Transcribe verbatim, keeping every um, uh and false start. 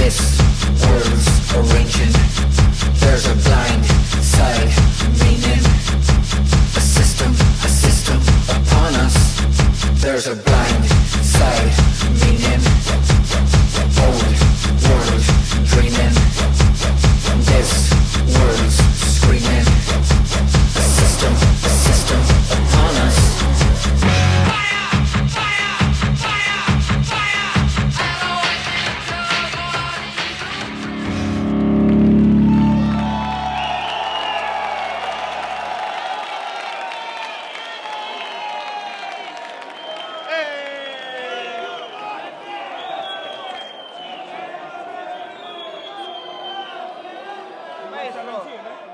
This world's arranging. There's a blind side meaning. A system, a system upon us. There's a blind side meaning. Old world dreaming. This world's screaming. A system, a system upon us. Pesano.